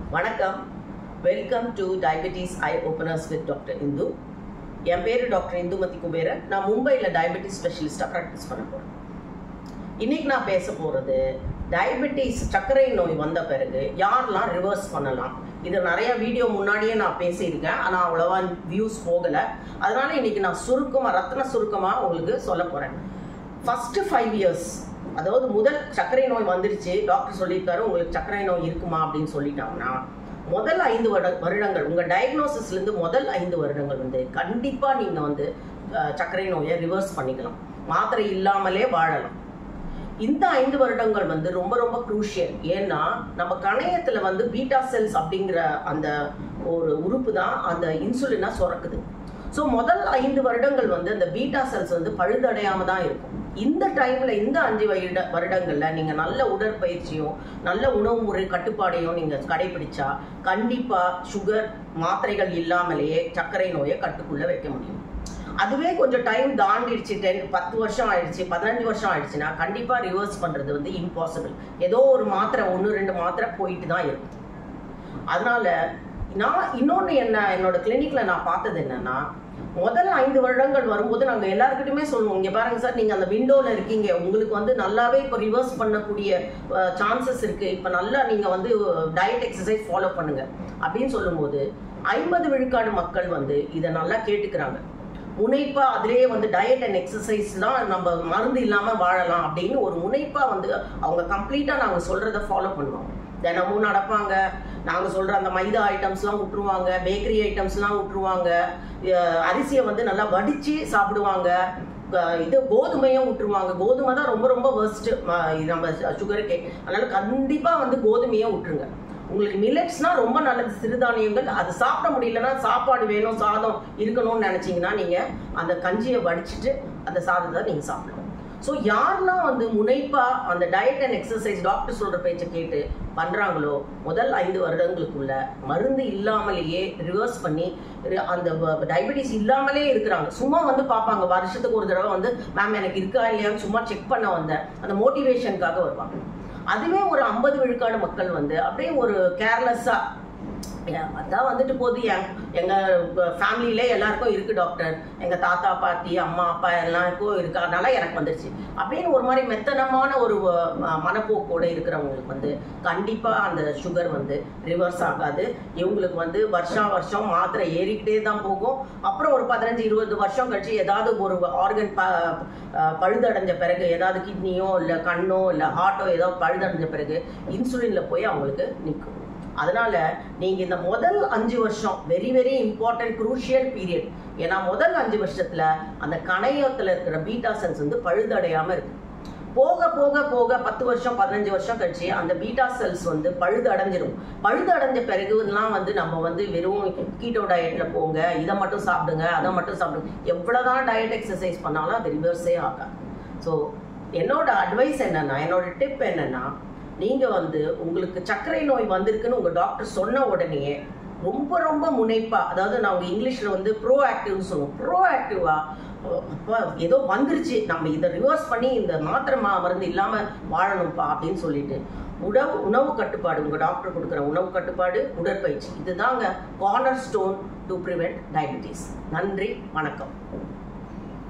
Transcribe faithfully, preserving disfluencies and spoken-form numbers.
வணக்கம். Welcome to diabetes eye openers with doctor Indu. என் பேரு டாக்டர் இந்துமதி குபேரன். நான் மும்பையில் டயபெட்டிஸ் ஸ்பெஷலிஸ்டாக ப்ராக்டிஸ் பண்ண போகிறேன். இன்னைக்கு நான் பேச போகிறது டயபெட்டிஸ் சர்க்கரை நோய் வந்த பிறகு யாரெல்லாம் ரிவர்ஸ் பண்ணலாம். இது நிறைய வீடியோ முன்னாடியே நான் பேசியிருக்கேன், ஆனால் அவ்வளோவா வியூஸ் போகலை. அதனால இன்னைக்கு நான் சுருக்கமாக ரத்ன சுருக்கமாக உங்களுக்கு சொல்ல போகிறேன். ஃபஸ்ட்டு ஃபைவ் இயர்ஸ், அதாவது முதல் சர்க்கரை நோய் வந்துருச்சு, டாக்டர் சொல்லியிருக்காரு உங்களுக்கு சர்க்கரை நோய் இருக்குமா அப்படின்னு சொல்லிட்டாங்கன்னா, முதல் ஐந்து வருடங்கள் உங்கள் டயக்னோசிஸ்லேருந்து முதல் ஐந்து வருடங்கள் வந்து கண்டிப்பாக நீங்கள் வந்து சர்க்கரை நோயை ரிவர்ஸ் பண்ணிக்கலாம், மாத்திரை இல்லாமலே வாழலாம். இந்த ஐந்து வருடங்கள் வந்து ரொம்ப ரொம்ப குரூஷியல். ஏன்னா நம்ம கணையத்தில் வந்து பீட்டா செல்ஸ் அப்படிங்கிற அந்த ஒரு உறுப்பு தான் அந்த இன்சுலினை சுரக்குது. ஸோ முதல் ஐந்து வருடங்கள் வந்து அந்த பீட்டா செல்ஸ் வந்து பழுதடையாம தான் இருக்கும். இந்த டைம்ல இந்த அஞ்சு வருட வருடங்கள்ல நீங்க நல்ல உடற்பயிற்சியும் நல்ல உணவு முறை கட்டுப்பாடையும் நீங்க கடைபிடிச்சா கண்டிப்பா சுகர் மாத்திரைகள் இல்லாமலேயே சர்க்கரை நோயை கட்டுக்குள்ள வைக்க முடியும். அதுவே கொஞ்சம் டைம் தாண்டிடுச்சு, டென் பத்து வருஷம் ஆயிடுச்சு, பதினஞ்சு வருஷம் ஆயிடுச்சுன்னா கண்டிப்பா ரிவர்ஸ் பண்றது வந்து இம்பாசிபிள். ஏதோ ஒரு மாத்திரை ஒன்று ரெண்டு மாத்திரை போயிட்டு தான் இருக்கும். அதனால நான் இன்னொன்று என்ன என்னோட கிளினிக்ல நான் பார்த்தது என்னன்னா, முதல் ஐந்து வருடங்கள் வரும்போது நாங்கள் எல்லாருக்கிட்டுமே சொல்லுவோம், இங்கே பாருங்க சார், நீங்கள் அந்த விண்டோவில் இருக்கீங்க, உங்களுக்கு வந்து நல்லாவே இப்போ ரிவர்ஸ் பண்ணக்கூடிய சான்சஸ் இருக்குது, இப்போ நல்லா நீங்கள் வந்து டயட் எக்ஸசைஸ் ஃபாலோ பண்ணுங்க அப்படின்னு சொல்லும்போது ஐம்பது விழுக்காடு மக்கள் வந்து இதை நல்லா கேட்டுக்கிறாங்க. முனைப்பா அதிலேயே வந்து டயட் அண்ட் எக்ஸசைஸ் தான் நம்ம மருந்து இல்லாமல் வாழலாம் அப்படின்னு ஒரு முனைப்பா வந்து அவங்க கம்ப்ளீட்டாக நாங்கள் சொல்கிறத ஃபாலோ பண்ணுவாங்க. தினமும் நடப்பாங்க. நாங்கள் சொல்கிற அந்த மைதா ஐட்டம்ஸ்லாம் விட்டுருவாங்க, பேக்கரி ஐட்டம்ஸ்லாம் விட்டுருவாங்க, அரிசியை வந்து நல்லா வடித்து சாப்பிடுவாங்க, இது கோதுமையும் விட்டுருவாங்க. கோதுமை தான் ரொம்ப ரொம்ப வேர்ஸ்ட்டு நம்ம சுகருக்கே. அதனால் கண்டிப்பாக வந்து கோதுமையை விட்டுருங்க. உங்களுக்கு மில்லட்ஸ்னா ரொம்ப நல்லது, சிறுதானியங்கள். அது சாப்பிட முடியலன்னா சாப்பாடு வேணும், சாதம் இருக்கணும்னு நினச்சிங்கன்னா நீங்கள் அந்த கஞ்சியை வடிச்சிட்டு அந்த சாதத்தை நீங்கள் சாப்பிடலாம். ஸோ யாரெல்லாம் வந்து முனைப்பாக அந்த டயட் அண்ட் எக்ஸசைஸ் டாக்டர் சொல்கிற பேச்சை கேட்டு பண்ணுறாங்களோ முதல் ஐந்து வருடங்களுக்குள்ள மருந்து இல்லாமலேயே ரிவர்ஸ் பண்ணி அந்த டயபெட்டிஸ் இல்லாமலே இருக்கிறாங்க. சும்மா வந்து பார்ப்பாங்க, வருஷத்துக்கு ஒரு தடவை வந்து மேம் எனக்கு இருக்கா இல்லையான்னு சும்மா செக் பண்ண வந்த அந்த மோட்டிவேஷனுக்காக வருவாங்க. அதுவே ஒரு ஐம்பது விழுக்காடு மக்கள் வந்து அப்படியே ஒரு கேர்லெஸ்ஸாக அதான் வந்துட்டு போகுது, எங் எங்கள் ஃபேமிலியிலே எல்லாருக்கும் இருக்குது டாக்டர், எங்கள் தாத்தா பாட்டி அம்மா அப்பா எல்லாருக்கும் இருக்கு, அதனால எனக்கு வந்துடுச்சு அப்படின்னு ஒரு மாதிரி மெத்தனமான ஒரு மனப்போக்கோடு இருக்கிறவங்களுக்கு வந்து கண்டிப்பாக அந்த சுகர் வந்து ரிவர்ஸ் ஆகாது. இவங்களுக்கு வந்து வருஷா வருஷம் மாத்திரை ஏறிக்கிட்டே தான் போகும். அப்புறம் ஒரு பதினஞ்சு இருபது வருஷம் கழிச்சு ஏதாவது ஒரு ஆர்கன் ப பழுதடைஞ்ச பிறகு, ஏதாவது கிட்னியோ இல்லை கண்ணோ இல்லை ஹார்ட்டோ ஏதோ பழுதடைஞ்ச பிறகு இன்சுலினில் போய் அவங்களுக்கு நிற்கும். அதனால நீங்க இந்த முதல் அஞ்சு வருஷம் very very important crucial period. ஏன்னா முதல் அஞ்சு வருஷத்துல அந்த கணையத்துல இருக்கிற பீட்டா செல்ஸ் வந்து பழுதடையாம இருக்கு. போக போக போக பத்து வருஷம் பதினஞ்சு வருஷம் கழிச்சு அந்த பீட்டா செல்ஸ் வந்து பழுது அடைஞ்சிடும். பழுது அடைஞ்ச பிறகுலாம் வந்து நம்ம வந்து வெறும் கீட்டோ டயட்ல போங்க, இதை மட்டும் சாப்பிடுங்க, அதை மட்டும் சாப்பிடுங்க, எவ்வளவுதான் டயட் எக்ஸசைஸ் பண்ணாலும் அது ரிவர்ஸே ஆகாது. ஸோ என்னோட அட்வைஸ் என்னன்னா, என்னோட டிப் என்னன்னா, நீங்கள் வந்து உங்களுக்கு சர்க்கரை நோய் வந்திருக்குன்னு உங்கள் டாக்டர் சொன்ன உடனே ரொம்ப ரொம்ப முனைப்பாக, அதாவது நாங்கள் இங்கிலீஷில் வந்து ப்ரோ ஆக்டிவ்னு சொல்லுவோம், ப்ரோ ஆக்டிவாக ஏதோ வந்துருச்சு நம்ம இதை ரிவர்ஸ் பண்ணி இந்த மாத்திரை மருந்து இல்லாமல் வாழணும்ப்பா அப்படின்னு சொல்லிட்டு உணவு உணவு கட்டுப்பாடு, உங்கள் டாக்டர் கொடுக்குற உணவு கட்டுப்பாடு, உடற்பயிற்சி, இதுதாங்க corner stone to prevent diabetes. நன்றி, வணக்கம்.